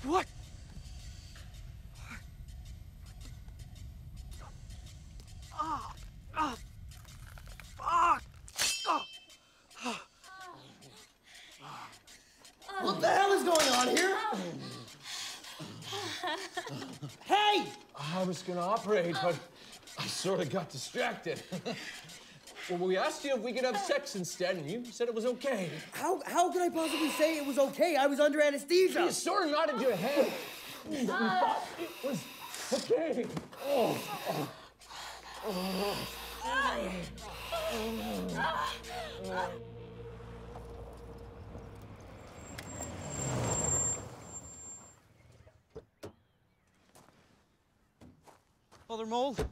What? Fuck! What the hell is going on here? Hey! I was gonna operate, but I sort of got distracted. Well, we asked you if we could have sex instead, and you said it was okay. How could I possibly say it was okay? I was under anesthesia. You sort of nodded your head. You thought it was okay. Father Mold?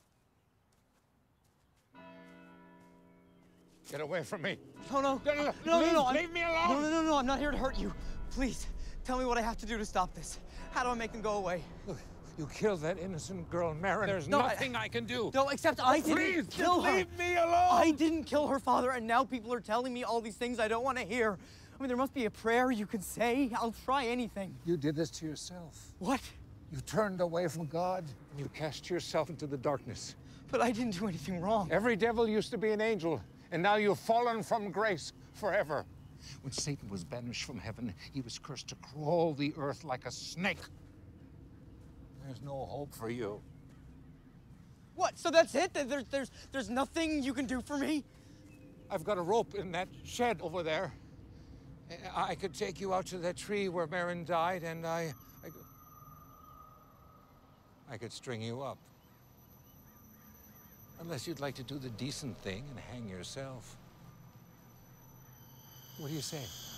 Get away from me. No. Leave me alone. No, I'm not here to hurt you. Please, tell me what I have to do to stop this. How do I make them go away? Look, you killed that innocent girl, Marin. There's nothing I can do. No, except I didn't kill her. Leave me alone. I didn't kill her, Father, and now people are telling me all these things I don't want to hear. I mean, there must be a prayer you can say. I'll try anything. You did this to yourself. What? You turned away from God. You cast yourself into the darkness. But I didn't do anything wrong. Every devil used to be an angel, and now you've fallen from grace forever. When Satan was banished from heaven, he was cursed to crawl the earth like a snake. There's no hope for you. What? So that's it? There's nothing you can do for me? I've got a rope in that shed over there. I could take you out to that tree where Marin died, and I could string you up. Unless you'd like to do the decent thing and hang yourself. What do you say?